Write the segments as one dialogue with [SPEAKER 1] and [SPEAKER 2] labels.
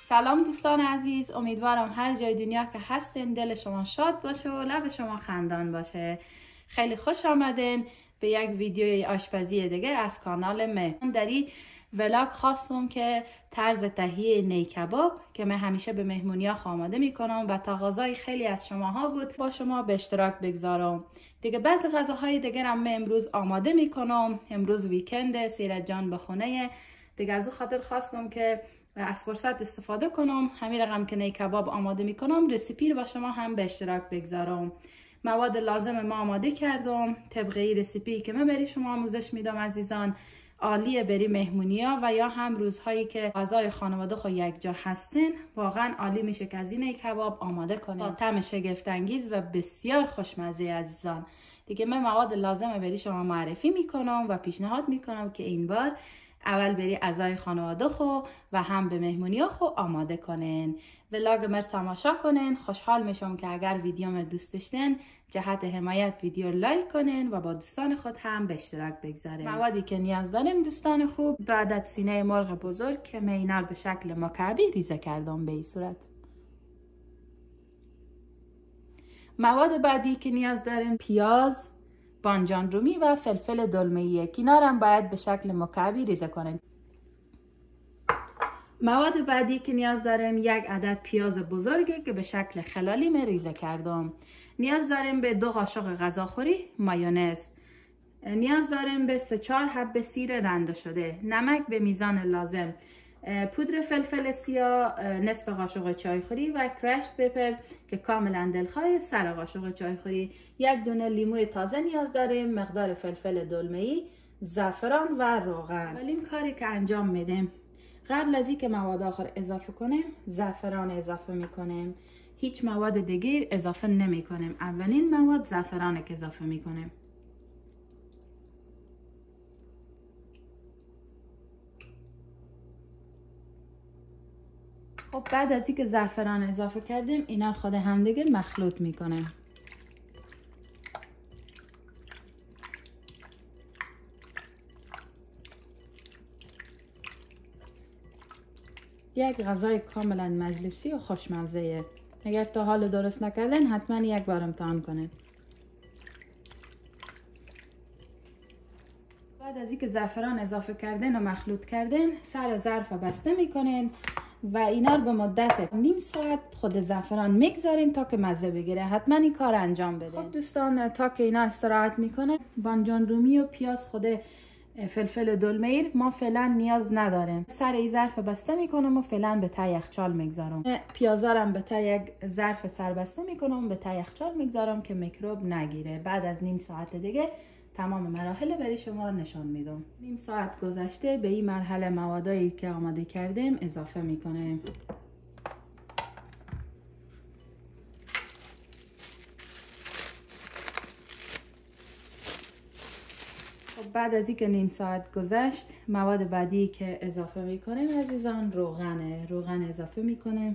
[SPEAKER 1] سلام دوستان عزیز، امیدوارم هر جای دنیا که هستین دل شما شاد باشه و لب شما خندان باشه. خیلی خوش آمدین به یک ویدیوی آشپزی دیگه از کانال من. در این ولاگ خواستم که طرز تهیه نی کباب که من همیشه به مهمونی‌ها آماده میکنم و تقاضای خیلی از شماها بود با شما به اشتراک بگذارم. دیگه بعضی غذاهای دیگه هم من امروز آماده میکنم. امروز ویکند، سیرت جان به خونه دیگه، از خاطر خواستم که از فرصت استفاده کنم. همین رقم که نی کباب آماده میکنم رسیپی رو با شما هم به اشتراک بگذارم. مواد لازم ما آماده کردم طبقه رسیپی که من برای شما آموزش میدم عزیزان. عالیه بری مهمونیا و یا هم روزهایی که غذای خانواده خود یک جا هستین، واقعا عالی میشه که از این نی کباب آماده کنید با طعم شگفت انگیز و بسیار خوشمزه عزیزان. دیگه من مواد لازم بری شما معرفی میکنم و پیشنهاد میکنم که این بار اول بری اعضای خانواده خو و هم به مهمونی خو آماده کنین. ولاگ مر تماشا کنین. خوشحال میشم که اگر ویدیو مر دوست داشتین جهت حمایت ویدیو لایک کنین و با دوستان خود هم به اشتراک بگذارین. موادی که نیاز داریم دوستان خوب: 2 عدد سینه مرغ بزرگ که من اینا به شکل مکعبی ریزه کردم به این صورت. مواد بعدی که نیاز داریم: پیاز، بانجان رومی و فلفل دلمه‌ای که اینا هم باید به شکل مکعبی ریزه کنین. مواد بعدی که نیاز داریم: 1 عدد پیاز بزرگی که به شکل خلالی من ریزه کردم. نیاز داریم به 2 قاشق غذاخوری مایونز. نیاز داریم به 3-4 حب سیر رنده شده. نمک به میزان لازم. پودر فلفل سیاه نصف قاشق چایخوری و کرشت پپر که کاملا دلخواه سر قاشق چایخوری. 1 دونه لیموی تازه نیاز داریم. مقدار فلفل دلمه‌ای، زعفران و روغن. اولین کاری که انجام میدیم قبل از اینکه مواد آخر اضافه کنیم زعفران اضافه میکنیم. هیچ مواد دیگه اضافه نمی کنیم. اولین مواد زعفران که اضافه میکنیم. خب بعد از اینکه زعفران اضافه کردیم اینا خود همدیگه مخلوط میکنیم. یک غذای کاملا مجلسی و خوشمزه. اگر تا حال درست نکردین حتما یک بار امتحان کنید. بعد از اینکه زعفران اضافه کردین و مخلوط کردین سر ظرف بسته میکنین و اینا رو به مدت نیم ساعت خود زعفران میگذارین تا که مزه بگیره. حتما این کار انجام بدین. خب دوستان تا که اینا استراحت میکنه بانجان رومی و پیاز خود فلفل دلمه‌ای ما فعلا نیاز نداریم. سر این ظرف بسته میکنم و فعلا به ته یخچال میگذارم. پیازارم به ته یک ظرف سربسته میکنم، به ته یخچال میگذارم که میکروب نگیره. بعد از نیم ساعت دیگه تمام مراحل برای شما نشان میدم. نیم ساعت گذشته به این مرحله موادایی که آماده کردیم اضافه میکنیم. بعد از اینکه نیم ساعت گذشت مواد بعدی که اضافه میکنیم عزیزان روغنه. روغن اضافه میکنیم.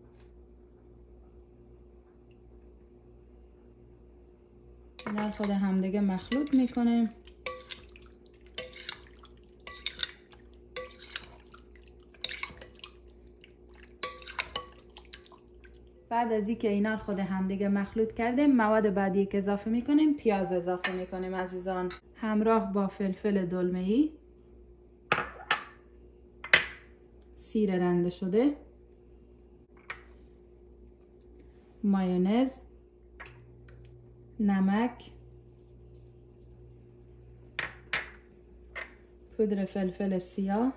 [SPEAKER 1] در خود همدیگه مخلوط میکنیم. بعد از اینکه اینا خود همدیگه مخلوط کردیم مواد بعدی که اضافه میکنیم پیاز اضافه میکنیم عزیزان، همراه با فلفل دلمه‌ای، سیر رنده شده، مایونز، نمک، پودر فلفل سیاه،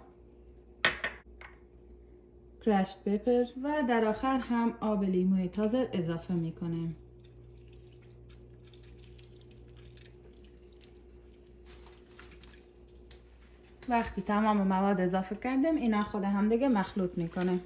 [SPEAKER 1] کرشت پپر و در آخر هم آب لیموی تازه اضافه میکنیم. وقتی تمام مواد اضافه کردیم اینا خود هم دیگه مخلوط میکنیم.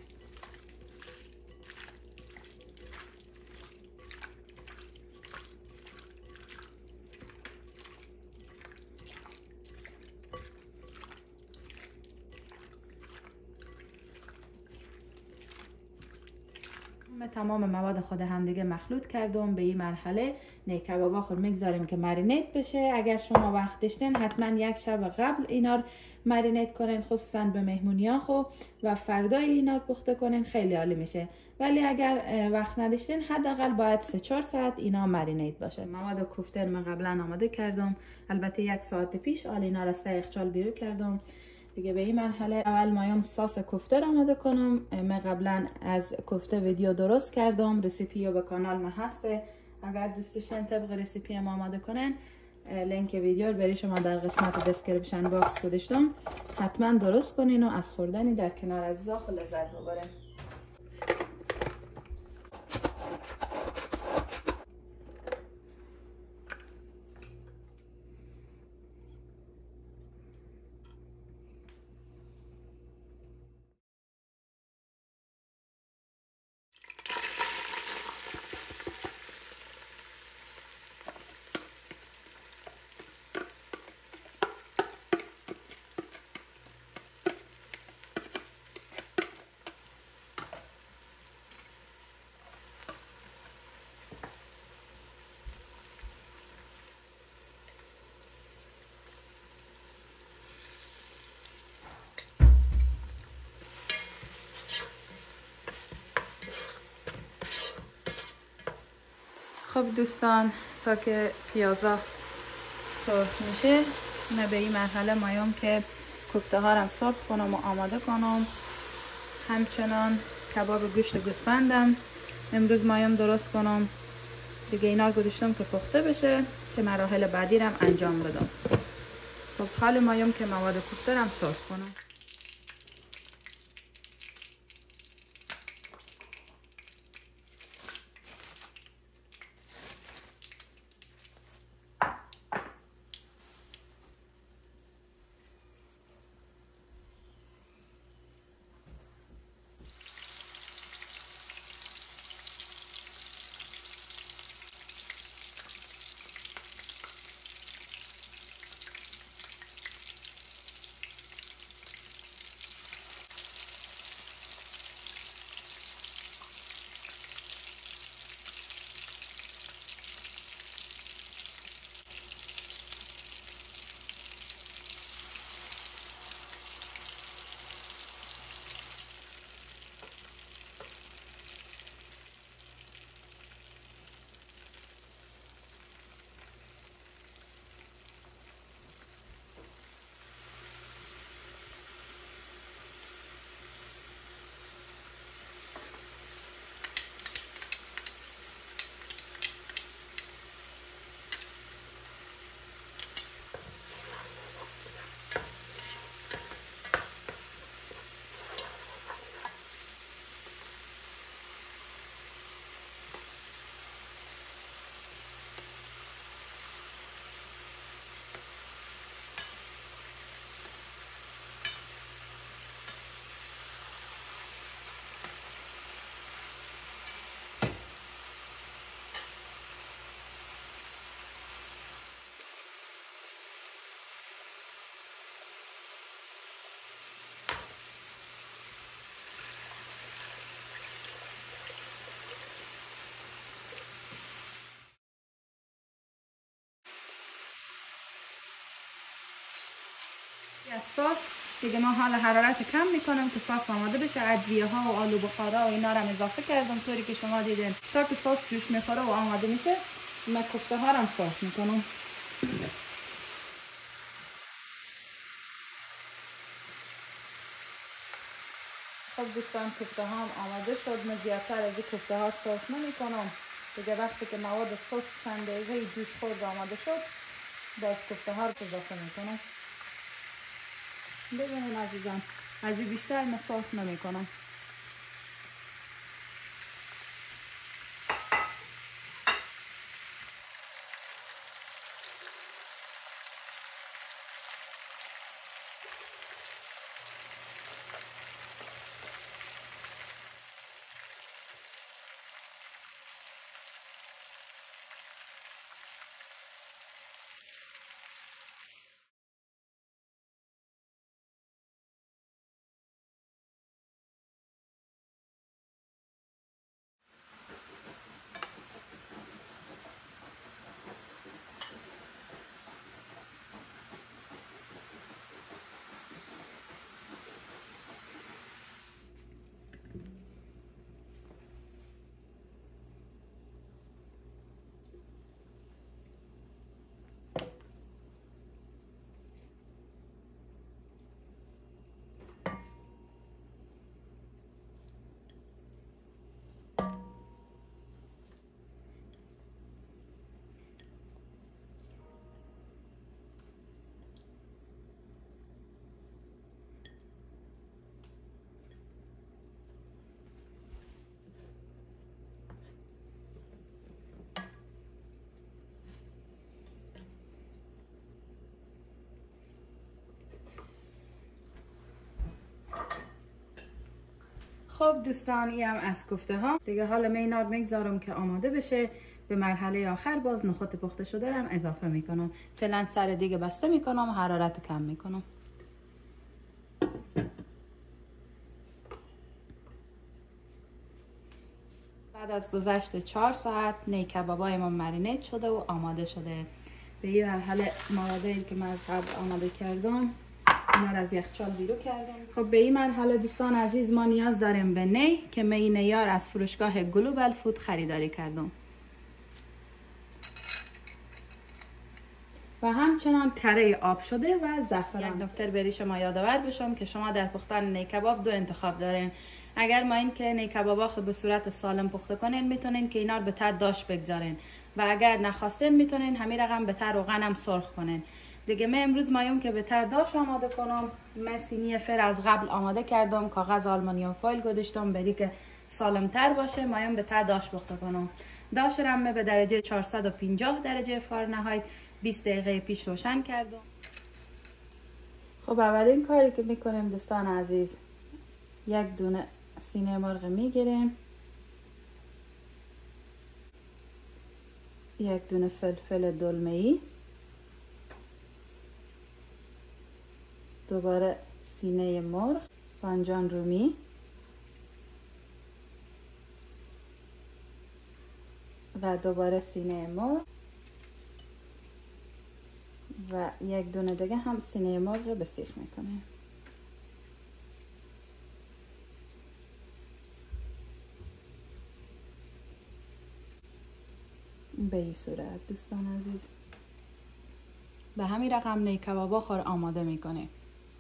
[SPEAKER 1] تمام مواد خود همدیگه مخلوط کردم. به این مرحله نه کبابا خود میگذاریم که مرینیت بشه. اگر شما وقت داشتین حتما یک شب قبل اینا رو مرینیت کنین، خصوصا به مهمونیان خو، و فردای اینا رو پخته کنین، خیلی عالی میشه. ولی اگر وقت نداشتین حداقل باید 3-4 ساعت اینا مرینیت باشه. مواد کوفته من قبلا آماده کردم، البته 1 ساعت پیش اینا را از یخچال بیرون کردم. دیگه به این مرحله اول مایم سس کوفته رو آماده کنم. من قبلا از کوفته ویدیو درست کردم، رسیپی رو به کانال ما هسته. اگر دوست داشتین طبق رسیپی ما آماده کنین، لینک ویدیو رو برای شما در قسمت دسکریپشن باکس گذاشتم. حتما درست کنین و از خوردنی در کنار عزیزا خود لذت ببرین. خب دوستان، تا که پیازا سرخ میشه، من به این مرحله مایم که کوفته ها رم سرخ کنم و آماده کنم. همچنان کباب گوشت گوسفندم امروز مایم درست کنم. دیگه اینا گذاشتم که پخته بشه که مراحل بعدی رم انجام بدم. خب حال مایم که مواد کوفته رم سرخ کنم. از ساس دیگه ما حال حرارت کم میکنم که ساس آماده بشه. ادویه ها و آلو بخارا و اینا رو اضافه کردم طوری که شما دیدین. تا که ساس جوش میخوره و آماده میشه، من کوفته ها رو سرخ میکنم. خب دوستان، کوفته ها هم آماده شد. من زیادتر از این کوفته ها سرخ نمیکنم. دیگه وقتی که مواد سس چند دقیقه جوش خورد آماده شد، باز کوفته ها رو اضافه میکنم. ببینید عزیزان، از این بیشتر من سرخ نمیکنم. خب دوستان این هم از کوفته ها دیگه. حالا من اینا رو میگذارم که آماده بشه. به مرحله آخر باز نخود پخته شده رو هم اضافه میکنم. فعلا سر دیگه بسته میکنم، حرارت کم میکنم. بعد از گذشت 4 ساعت نی کبابای ما مرینیت شده و آماده شده. به این مرحله موادی که من از قبل آماده کردم اینا رو از یخچال بیرون کردم. خب به این مرحله دوستان عزیز ما نیاز داریم به نی که من این نیار از فروشگاه گلوبال فود خریداری کردم و همچنان کره آب شده و زعفران. یک نکته بری شما یادآور بشم که شما در پختن نی کباب دو انتخاب دارین. اگر ما این که نی کبابا خود به صورت سالم پخته کنین میتونین که اینا رو به ته داش بگذارین و اگر نخواستین میتونین همین رقم به ته روغن هم سرخ کنین. دیگه من امروز مایم که به ته داش آماده کنم، من سینی فر از قبل آماده کردم، کاغذ آلومینیوم فویل گذاشتم بری که سالم تر باشه. مایم به ته داش پخته کنم. داش رو من به درجه 450 درجه فارنهایت 20 دقیقه پیش روشن کردم. خب اولین کاری که میکنیم دوستان عزیز، یک دونه سینه مرغ میگیریم، یک دونه فلفل دلمه‌ای، دوباره سینه مرغ، بانجان رومی و دوباره سینه مرغ و یک دونه دیگه هم سینه مرغ رو به سیخ میکنیم. به این صورت دوستان عزیز به همین رقم نی کبابا خور آماده میکنه.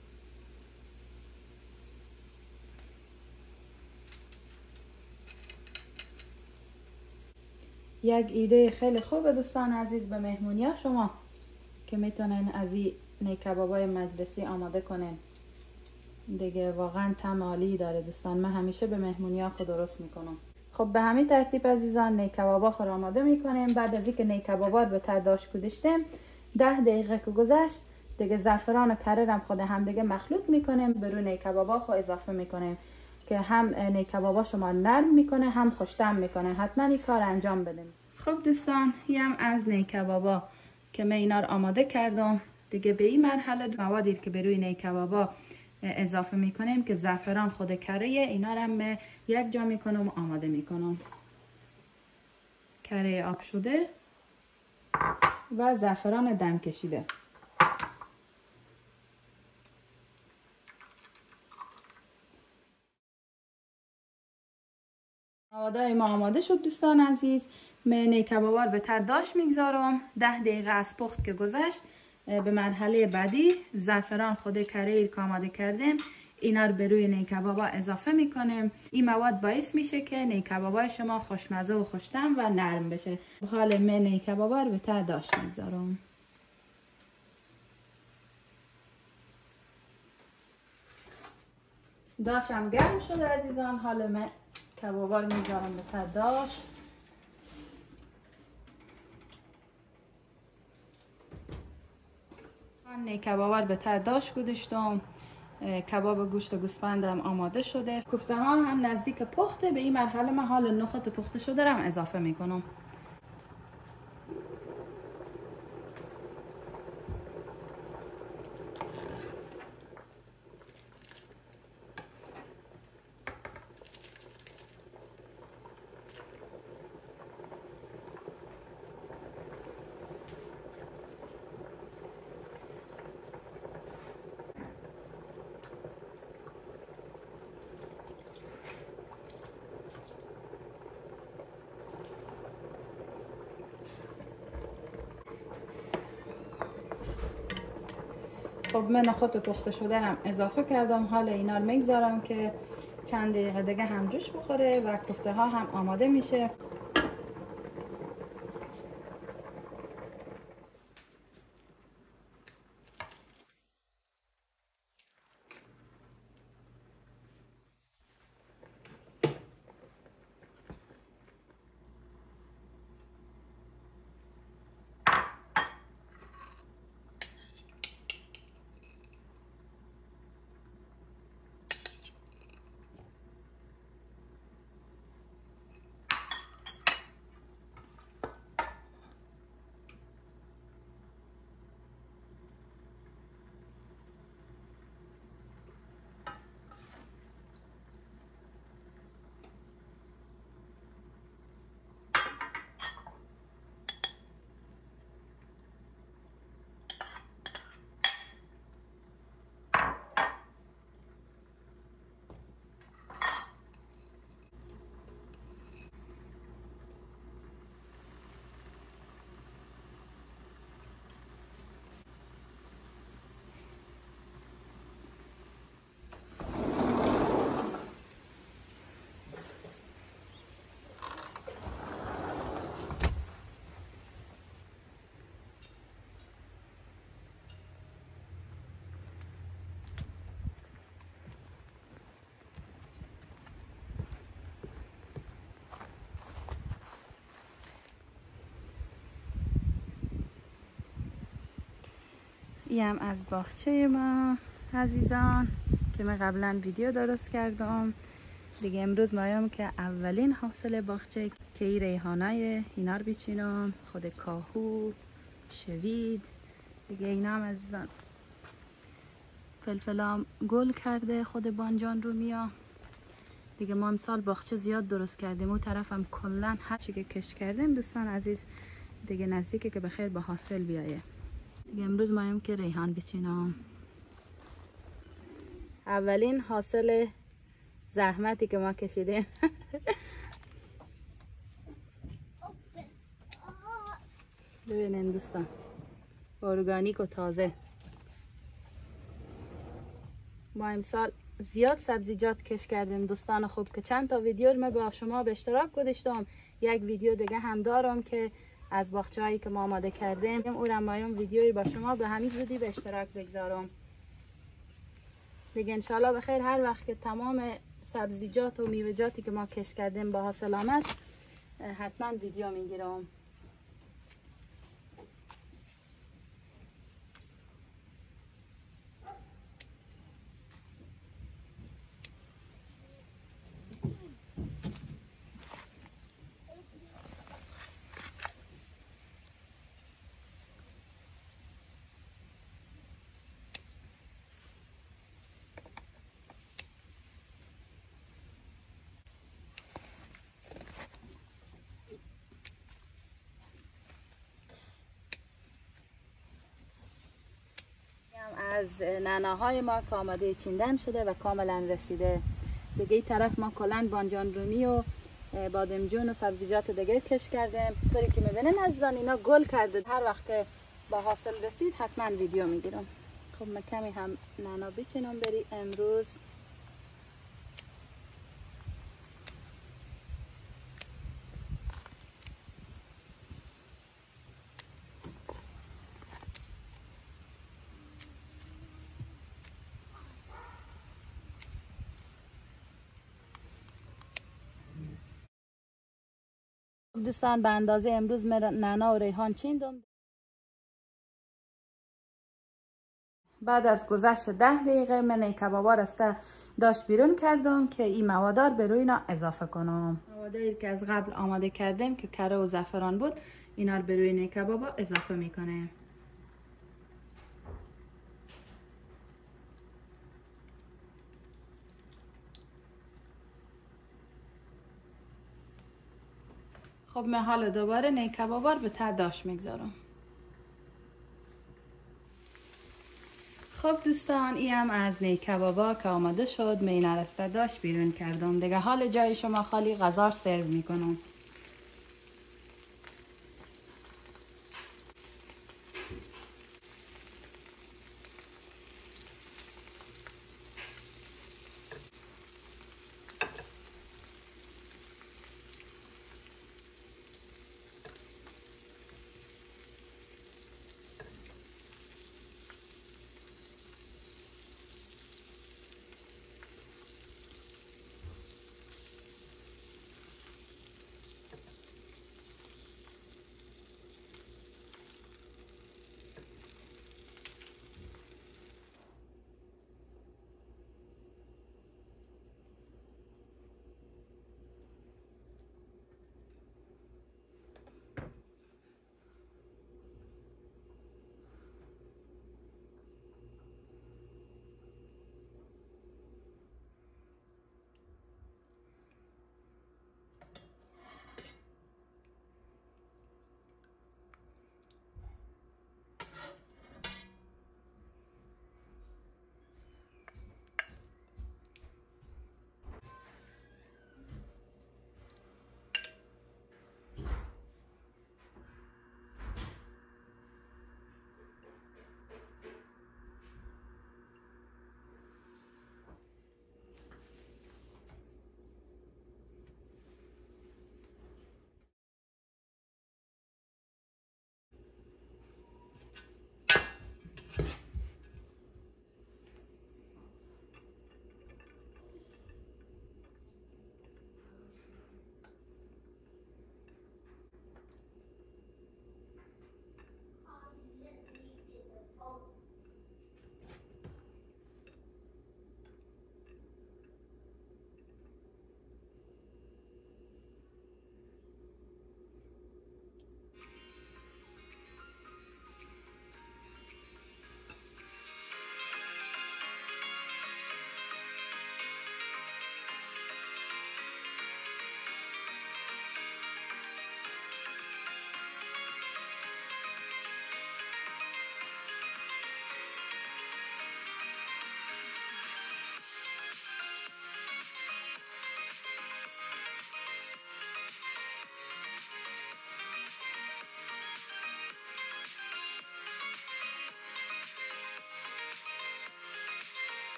[SPEAKER 1] یک ایده خیلی خوبه دوستان عزیز به مهمونی ها شما که میتونن از این نی کبابای مجلسی آماده کنن. دیگه واقعا طعم عالی داره دوستان. من همیشه به مهمونی ها خود درست میکنم. خب به همین ترتیب عزیزان نی کبابا خور آماده میکنیم. بعد از اینکه نی کبابا رو به ته داش گذاشتیم 10 دقیقه که گذشت دیگه زعفران و کره هم خود هم دیگه مخلوط میکنیم، به روی نی کبابا خود اضافه میکنیم که هم نی کبابا شما نرم میکنه هم خوش‌طعم میکنه. حتما این کار انجام بدیم. خب دوستان این هم از نی کبابا که من اینا رو آماده کردم. دیگه به این مرحله موادی که به روی نی کبابا اضافه میکنیم که زعفران خود کره اینا رو هم یک جا میکنم و آماده میکنم. کره آب شده و زعفران دم کشیده. موادای ما آماده شد دوستان عزیز. من نی کبابا رو به ته داش میگذارم. 10 دقیقه از پخت که گذشت به مرحله بعدی زعفران خود کره که آماده کردیم اینا رو به روی نی کبابا اضافه میکنیم. این مواد باعث میشه که نی کبابای شما خوشمزه و خوش‌طعم و نرم بشه. حالا من نی کبابا رو به ته داش میگذارم. داشم گرم شده عزیزان. حالا من کبابا رو میذارم به ته داش. من کبابا رو به ته داش گذاشتم. کباب گوشت گوسفندم آماده شده. کوفته ها هم نزدیک پخته. به این مرحله من حالا نخود پخته شده رو هم اضافه میکنم. خب من نخود پخته شده هم اضافه کردم. حالا اینا رو میگذارم که چند دقیقه دیگه هم جوش بخوره و کوفته ها هم آماده میشه. این هم از باغچه ما عزیزان که من قبلا ویدیو درست کردم دیگه. امروز مایم که اولین حاصل باغچه که این ریحانه اینا رو بیچینم، خود کاهو، شوید دیگه. اینا هم عزیزان فلفلام گل کرده، خود بانجان رو میا دیگه. ما امسال باغچه زیاد درست کردیم، اون طرف هم کلا هر چی که کش کردیم دوستان عزیز دیگه نزدیکه که بخیر به حاصل بیایه دیگه. امروز مایم که ریحان بچینم، اولین حاصل زحمتی که ما کشیدیم. ببینین دوستان ارگانیک و تازه. ما امسال زیاد سبزیجات کش کردیم دوستان خوب که چند تا ویدیو رو با شما به اشتراک گذاشتم. یک ویدیو دیگه هم دارم که از باغچه هایی که ما آماده کردیم، اونم مایم ویدیوی با شما به همین زودی به اشتراک بگذارم دیگه. انشالله بخیر هر وقت که تمام سبزیجات و میوه‌جاتی که ما کش کردیم با حاصل آمد حتما ویدیو میگیرم. از نعناهای ما که آماده چیندن شده و کاملا رسیده دیگه. این طرف ما کلا بانجان رومی و بادمجون و سبزیجات دیگه کش کردیم. طوری که میبینین عزیزان اینا گل کرده. هر وقت که با حاصل رسید حتما ویدیو میگیرم. خب من کمی هم نعنا بچینم بری امروز. دوستان به اندازه امروز من نعنا و ریحان چیندم. بعد از گذشت 10 دقیقه من کبابا رسته داشت بیرون کردم که این موادار به روی اینا اضافه کنم. موادایی که از قبل آماده کردیم که کره و زعفران بود اینا رو به روی این کبابا اضافه میکنه. خب من حالا دوباره نی کبابا رو به ته داش میگذارم. خب دوستان این هم از نی کبابا که آماده شد، می نرسته داشت بیرون کردم دیگه. حال جای شما خالی غذا سرو میکنم.